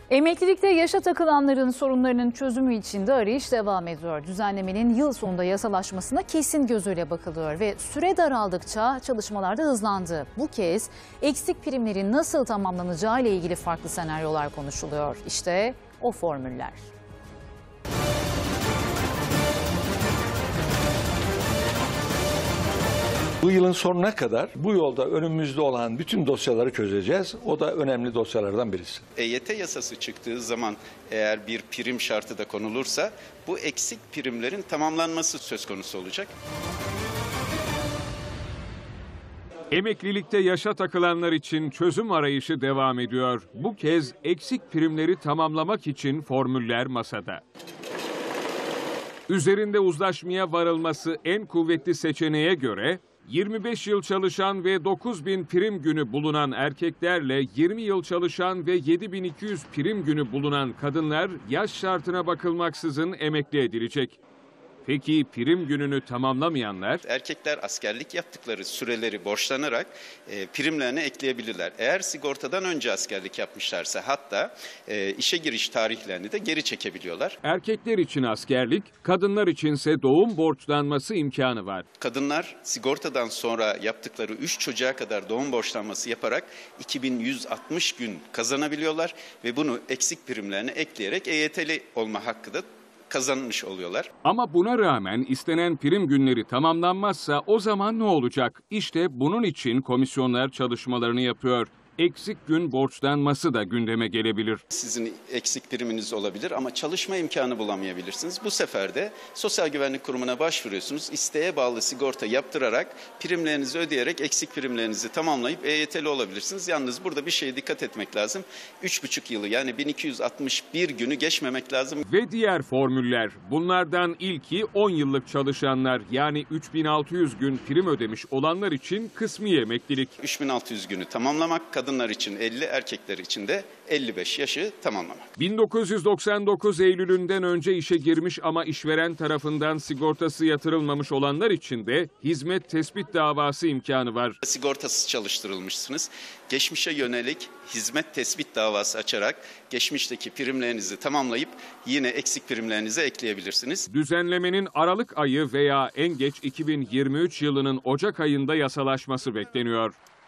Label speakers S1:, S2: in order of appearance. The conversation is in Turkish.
S1: Emeklilikte yaşa takılanların sorunlarının çözümü için de arayış devam ediyor. Düzenlemenin yıl sonunda yasalaşmasına kesin gözüyle bakılıyor ve süre daraldıkça çalışmalar da hızlandı. Bu kez eksik primlerin nasıl tamamlanacağı ile ilgili farklı senaryolar konuşuluyor. İşte o formüller.
S2: Bu yılın sonuna kadar bu yolda önümüzde olan bütün dosyaları çözeceğiz. O da önemli dosyalardan birisi.
S3: EYT yasası çıktığı zaman eğer bir prim şartı da konulursa bu eksik primlerin tamamlanması söz konusu olacak.
S4: Emeklilikte yaşa takılanlar için çözüm arayışı devam ediyor. Bu kez eksik primleri tamamlamak için formüller masada. Üzerinde uzlaşmaya varılması en kuvvetli seçeneğe göre 25 yıl çalışan ve 9.000 prim günü bulunan erkeklerle 20 yıl çalışan ve 7.200 prim günü bulunan kadınlar yaş şartına bakılmaksızın emekli edilecek. Peki prim gününü tamamlamayanlar?
S3: Erkekler askerlik yaptıkları süreleri borçlanarak primlerine ekleyebilirler. Eğer sigortadan önce askerlik yapmışlarsa hatta işe giriş tarihlerini de geri çekebiliyorlar.
S4: Erkekler için askerlik, kadınlar içinse doğum borçlanması imkanı var.
S3: Kadınlar sigortadan sonra yaptıkları 3 çocuğa kadar doğum borçlanması yaparak 2160 gün kazanabiliyorlar ve bunu eksik primlerine ekleyerek EYT'li olma hakkı da kazanmış oluyorlar.
S4: Ama buna rağmen istenen prim günleri tamamlanmazsa o zaman ne olacak? İşte bunun için komisyonlar çalışmalarını yapıyor. Eksik gün borçlanması da gündeme gelebilir.
S3: Sizin eksik priminiz olabilir ama çalışma imkanı bulamayabilirsiniz. Bu sefer de Sosyal Güvenlik Kurumu'na başvuruyorsunuz. İsteğe bağlı sigorta yaptırarak primlerinizi ödeyerek eksik primlerinizi tamamlayıp EYT'li olabilirsiniz. Yalnız burada bir şeye dikkat etmek lazım. 3,5 yılı yani 1261 günü geçmemek lazım.
S4: Ve diğer formüller. Bunlardan ilki 10 yıllık çalışanlar yani 3600 gün prim ödemiş olanlar için kısmi emeklilik.
S3: 3600 günü tamamlamak, kadınlar için 50, erkekler için de 55 yaşı tamamlamak.
S4: 1999 Eylül'ünden önce işe girmiş ama işveren tarafından sigortası yatırılmamış olanlar için de hizmet tespit davası imkanı var.
S3: Sigortasız çalıştırılmışsınız. Geçmişe yönelik hizmet tespit davası açarak geçmişteki primlerinizi tamamlayıp yine eksik primlerinize ekleyebilirsiniz.
S4: Düzenlemenin Aralık ayı veya en geç 2023 yılının Ocak ayında yasalaşması bekleniyor.